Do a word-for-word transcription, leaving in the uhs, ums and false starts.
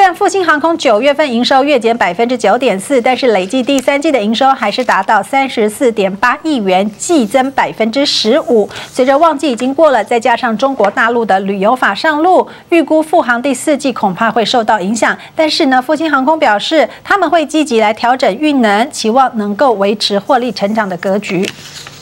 然复兴航空九月份营收月减百分之九点四，但是累计第三季的营收还是达到三十四点八亿元，季增百分之十五。随着旺季已经过了，再加上中国大陆的旅游法上路，预估复航第四季恐怕会受到影响。但是呢，复兴航空表示他们会积极来调整运能，期望能够维持获利成长的格局。